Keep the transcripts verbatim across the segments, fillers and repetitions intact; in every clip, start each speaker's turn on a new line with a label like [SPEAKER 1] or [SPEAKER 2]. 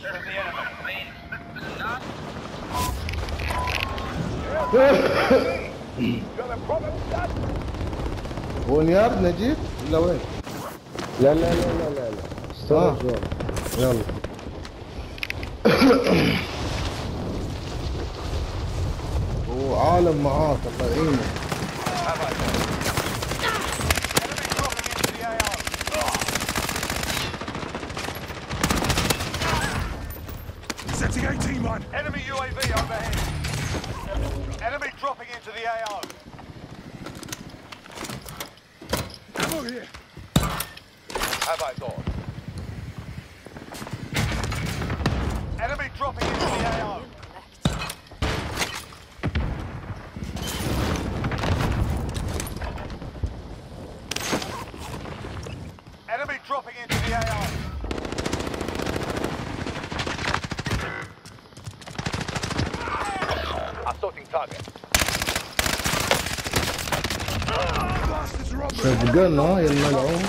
[SPEAKER 1] from the enemy.
[SPEAKER 2] Got a problem with that?
[SPEAKER 3] بونيار نجيب ولا وين؟
[SPEAKER 4] لا لا لا لا لا لا ستورج
[SPEAKER 3] آه. يلا هو عالم معاك الله يعينك.
[SPEAKER 2] Setting eighteen man.
[SPEAKER 1] Enemy U A V overhead. Enemy dropping into the A O.
[SPEAKER 2] Ammo here.
[SPEAKER 1] Have I got? Enemy dropping into the A O. Enemy dropping into the A O. Assaulting target.
[SPEAKER 2] Bastards are on me.
[SPEAKER 3] صدقنا يا الملعون.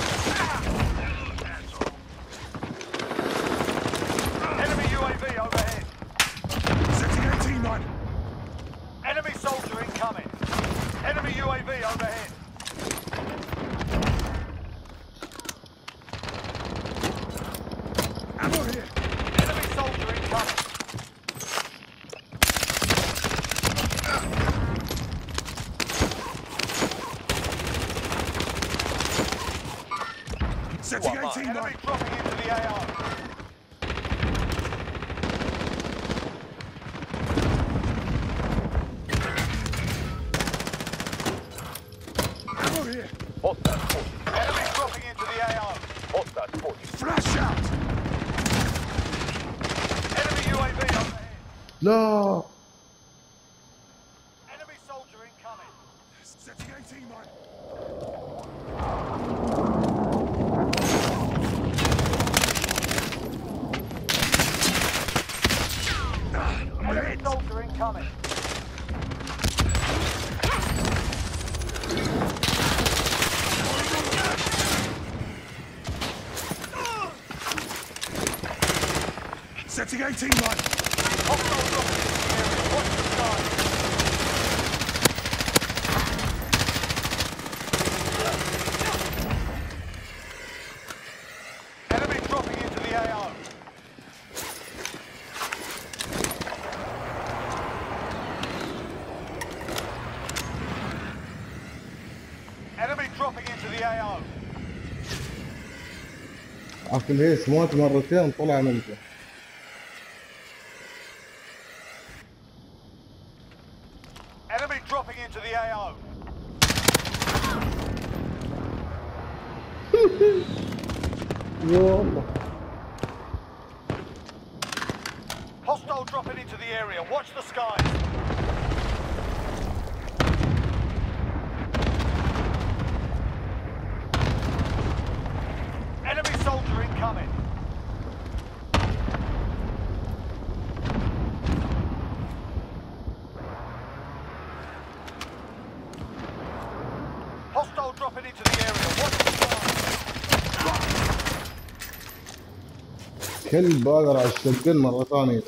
[SPEAKER 1] Enemy U A V overhead.
[SPEAKER 2] Setting eighteen man.
[SPEAKER 1] Enemy soldier incoming. Enemy U A V overhead.
[SPEAKER 2] Ammo here.
[SPEAKER 1] Enemy soldier incoming.
[SPEAKER 2] Setting eighteen
[SPEAKER 1] Enemy
[SPEAKER 2] man.
[SPEAKER 1] dropping into the A O.
[SPEAKER 2] Ammo here.
[SPEAKER 1] Enemy dropping into the A O.
[SPEAKER 2] Flash out.
[SPEAKER 1] Enemy U A V overhead.
[SPEAKER 3] لا
[SPEAKER 1] Enemy soldier incoming.
[SPEAKER 2] Setting eighteen man.
[SPEAKER 1] Enemy soldier incoming.
[SPEAKER 2] Setting eighteen man.
[SPEAKER 1] Hostile dropping into the area. Watch the sky. Enemy dropping into the A O. Enemy dropping into the A O.
[SPEAKER 3] عقل هيس مات مرتين طلع منته.
[SPEAKER 1] Enemy dropping into the A O.
[SPEAKER 3] والله
[SPEAKER 1] Hostile dropping into the area. Watch the skies. Enemy soldier incoming. Hostile dropping into the area. Watch the skies.
[SPEAKER 3] كلب اقدر على الشقين مرة ثانية.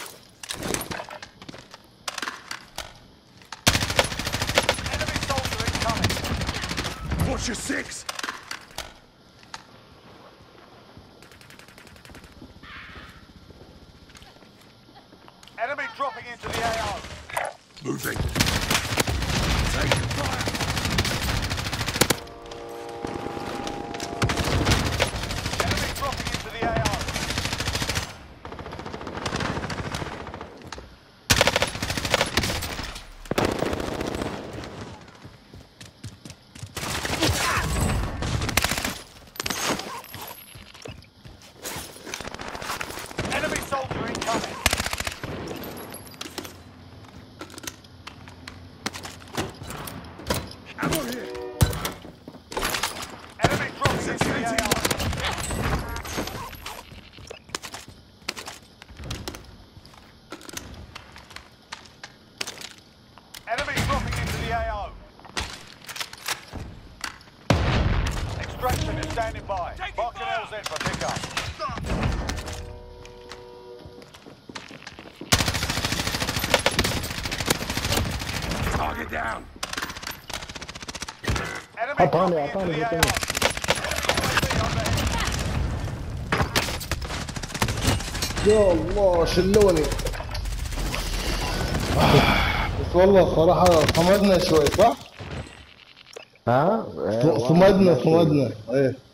[SPEAKER 1] Enemy soldier incoming.
[SPEAKER 2] Watch your six.
[SPEAKER 1] Enemy dropping into the A O.
[SPEAKER 2] Moving. Taking fire.
[SPEAKER 1] Enemy dropping into the A O. Enemy soldier incoming.
[SPEAKER 2] Ammo here.
[SPEAKER 1] Enemy dropping into the A O. Enemy dropping into the A O. Extraction is standing by. Marking L Z for pickup.
[SPEAKER 2] Target down.
[SPEAKER 1] Enemy
[SPEAKER 4] أعطاني-
[SPEAKER 1] dropping
[SPEAKER 4] أعطاني
[SPEAKER 1] into the
[SPEAKER 4] بطيء.
[SPEAKER 1] A R.
[SPEAKER 3] يا الله شلوني. بس والله صراحة صمدنا شوي صح؟
[SPEAKER 4] ها؟
[SPEAKER 3] صمدنا صمدنا ايه.